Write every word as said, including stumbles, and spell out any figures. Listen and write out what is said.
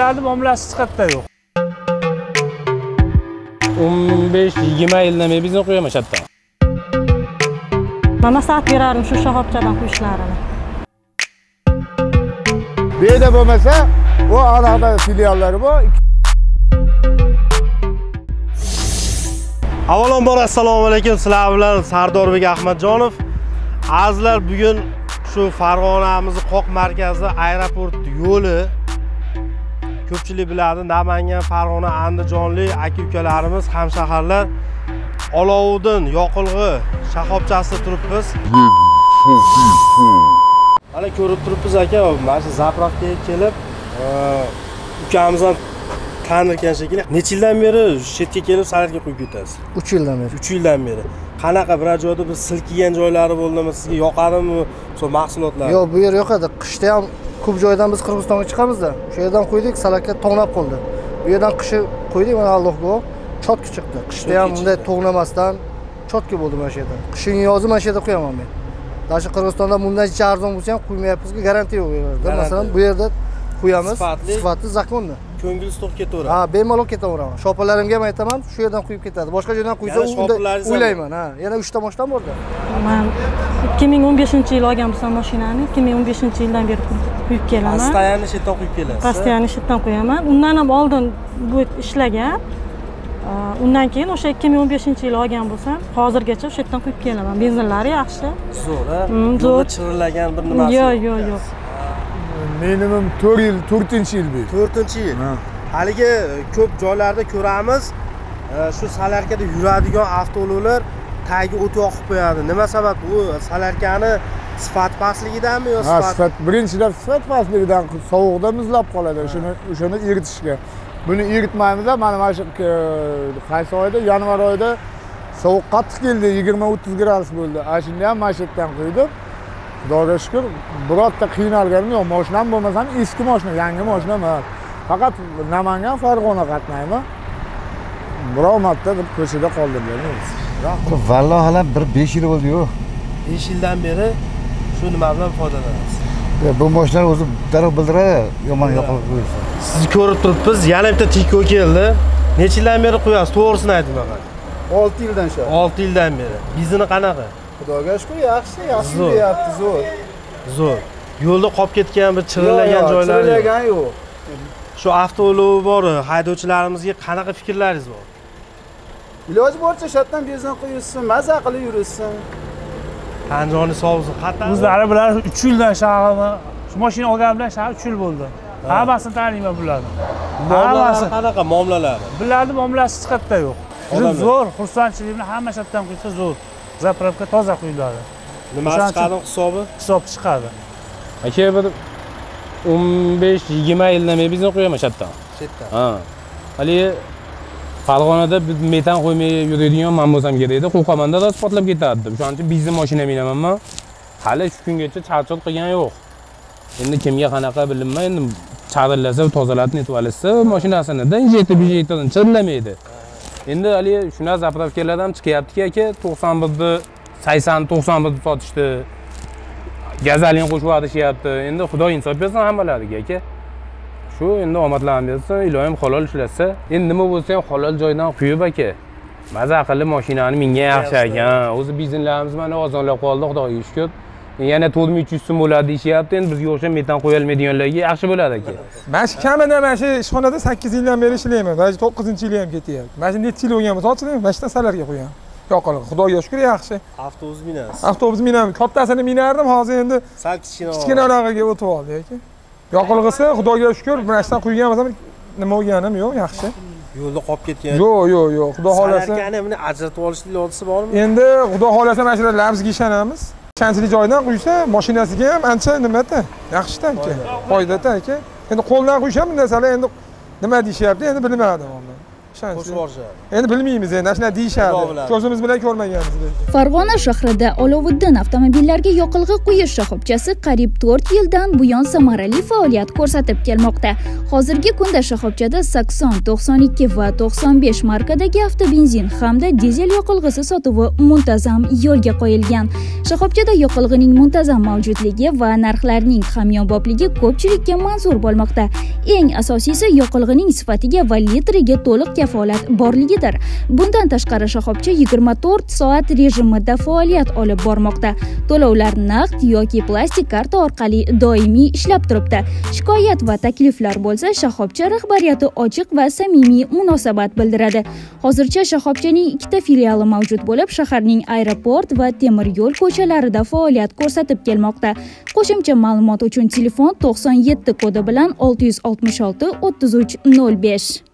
Bularni muomalasi hech qayerda yo'q. o'n besh yigirma yildan beri biznes qo'yaman shu yerda. Mana saat berardim shu shoxobchadan quyishlarini. Bu yerda bo'lmasa, u anaqa filiallari bor. Avvalambor assalomu alaykum. Sizlar bilan Sardorbek Ahmadjonov. Azizlar, bugun shu Farg'onamizni Qoq markazida aeroport yo'li ko'pchilik biladi, Namangan, Farg'ona, Andijonlik aka-ukalarimiz, hamshaharlar olovidan yoqilg'i shoxobchasida turibmiz. Mana ko'rib turibmiz aka, mana shu zapravkaga kelib, ukamiz ham tanirkan shekilli. Necha yildan beri shu yerga kelib salatga qo'yib ketasiz? uch yildan beri. uch yildan beri. Qanaqa bir joyda bir silkigan joylari bo'ldimi? Sizga yoqadimi shu mahsulotlar? Yo'q, bu yer yoqadi. Qishda ham ko'p joydan biz Qirg'izistonga chiqamiz-da. O'sha yerdan qo'ydik, salatga to'nab qoldi. Bu yerdan qishi qo'ydik, mana Allohga chotki chiqdi. Qishda ham bunday to'g'namasdan chotki bo'ldi mana shu yerda. Qishin yozi mana shu yerda qo'yaman men. Mana shu Qirg'izistonda bundan hech arzon bo'lsa ham qo'ymayapmiz-ku, garantiya yo'q yerda. Masalan, bu yerda qo'yamiz, sifatli, zakonni. Ko'ngil to'q ketaveradi. Ha, bemalol ketaveraman. Shopalarimga ham aytaman, shu yerdan quyib ketadi. Boshqa joydan quysa, unda o'ylayman, ha. Yana uch ta moshdan borda. Men ikki ming o'n beshinchi yil olgan bo'lsam mashinani, ikki ming o'n beshinchi yildan beri quyib kelaman. Pastayani shu yerdan quyib kelasiz. Pastayani shu yerdan qo'yaman. Undan ham oldin bu ishlagan. Undan keyin o'sha ikki ming o'n beshinchi yil olgan bo'lsam, hozirgacha o'sha yerdan quyib kelaman. Benzinlari yaxshi. Zo'r, ha? Zo'r. Chirillagan bir nimasi. Yo'q, yo'q, yo'q. Minimum to'rt yil, to'rtinchi yil bu. to'rtinchi yil. Haligi ko'p joylarda ko'ramiz, shu salarkada yuradigan avtoulovlar tagiga o't yoqib qo'yadi. Nima sabab? Bu salarkani sifat pastligidanmi yo sifat? Sifat birinchidan sifat pastligidan, sovuqda muzlab qoladi. Shuni o'shani eritishga. Buni eritmaymiz, mana mana shu qaysi oyda, yanvar oyida sovuq qattiq keldi, yigirma o'ttiz gradus bo'ldi. Ana shunda ham mana shu yerdan qo'ydim. Xudoga shukr, birorta qiynalganim yo'q. Mashinam bo'lmasa ham eski mashina, yangi mashina emas. Faqat Namangan, Farg'ona qatnayman. Biror marta bir ko'chada qoldirganmiz. Vallahi hala bir besh yil bo'ldi-ku. besh yildan beri shu nima bilan foydalanasiz? Bu mashinalar o'zi darrov bildiradi, yomon yoqilib qo'ysa. Sizni ko'rib turibmiz, yana bitta tiko keldi. Necha yildan beri qo'yasiz? To'g'risini ayting faqat. olti yildan shu. olti yildan beri. Bizni qanaqa? Xudoga shukr, yaxshi, yaxshi deyapti, zo'r. Zo'r. Yo'lda qolib ketgan bir chirillagan joylari yo'q. Chirillagan yo'q. Shu avtoulovi bor, haydovchilarimizga qanaqa fikrlaringiz bor? Iloji boricha shu yerdan benzin quyilsin, maza qilib yursin. Qanjoni sovsin, qattiq. O'zlari bilan uch yildan shag'alni, shu mashina olganimdan shag'al uch yil bo'ldi. Hammasini taniyman bularni. Muomalasi qanaqa muomalalari? Bularni muomalasi hech qayerda yo'q. Juda zo'r, xursandchilik bilan hamma shu yerdan quysa zo'r. Zapravka toza quyiladi. Nima chiqadi hisobi? Hisob chiqadi. Aka bir o'n besh yigirma yildan beri biznes qo'yaman shu yerda. Shu yerda. Ha. Hali Farg'onada metan qo'ymay yuradigan men bo'lsam kerak edi. Qo'qamanda da isbotlab ketardi. O'shaning uchun biznes mashina minaman. Hali shu kungacha charchoq qilgan yo'q. Endi kimga qanaqa bilinmay, endi chadillasa, tozalatib netib olsa, mashinasini injektor bijektordan chirillamaydi. Endi hali shuna zapravkalar ham chiqyapti aka, to'qson birda sakson to'qson birda sotishdi. Gazalin qo'shib o'tishyapti. Endi Xudo insof bersin hammalariga aka. Shu endi omadlarini bersin, iloyim halol ishlatsa, endi nima bo'lsa ham halol joydan quyib aka. Maza qilib mashinani menga yaxshi ekan. O'zi bizneslarimiz mana ozonlab qoldi, Xudoga shukr. Yana to'rt ming uch yuz so'm bo'ladi deyishyapti. Endi bizga o'sha metan qo'ya olmaydiganlarga yaxshi bo'ladi aka. Men shu kamida mana shu ishxonada sakkiz yildan beri ishlayman. Mana to'qqizinchi yili ham ketyapti. Mana shu necha yil bo'lgan bo'lsa, ochlayman, mana shu salarga qo'yaman. Yoqilib, Xudoga shukr yaxshi. Avtobus minasiz. Avtobus minaman. Kattasini minardim, hozir endi sal kichkina kichkinarog'iga o'tib oldi aka. Yoqilg'isi Xudoga shukr, mana shundan quygan bo'lsam nima bo'lganim yo'q, yaxshi. Yo'lda qolib ketgan. Yo'q, yo'q, yo'q. Xudo xolasa. Salarkani buni ajratib olishning ilojisi bormi? Endi Xudo xolasa mana shular labzga ishonamiz. Ishonchli joydan quysa, mashinasiga ham ancha nimada? Yaxshi-da aka. Foydada aka. Endi qo'ldan quysa bunday sala endi nima deyishyapti, endi bilmadim men. ishonchli. qo'shib yuborishadi. Endi bilmaymiz endi, shunaqa deyishadi. Ko'zimiz bilan ko'rmaganmiz lekin. Farg'ona shahrida Olovuddin avtomobillarga yoqilg'i quyish shoxobchasi qariyb to'rt yildan buyon samarali faoliyat ko'rsatib kelmoqda. Hozirgi kunda shoxobchada sakson, to'qson ikki va to'qson besh markadagi avtobenzin hamda dizel yoqilg'isi sotuvi muntazam yo'lga qo'yilgan. Shoxobchada yoqilg'ining muntazam mavjudligi va narxlarning hamyonbopligi ko'pchilikka manzur bo'lmoqda. Eng asosiysi yoqilg'ining sifatiga va litriga to'liq kafolat borligidir. Bundan tashqari shoxobcha yigirma to'rt soat rejimida faoliyat olib bormoqda. To'lovlar naqd yoki plastik karta orqali doimiy ishlab turibdi. Shikoyat va takliflar bo'lsa, shoxobcha rahbariyati ochiq va samimiy munosabat bildiradi. Hozircha shoxobchaning ikkita filiali mavjud bo'lib, shaharning aeroport va temir yo'l ko'chalarida faoliyat ko'rsatib kelmoqda. Qo'shimcha ma'lumot uchun telefon to'qson yetti kodi bilan olti yuz oltmish olti o'ttiz uch nol besh.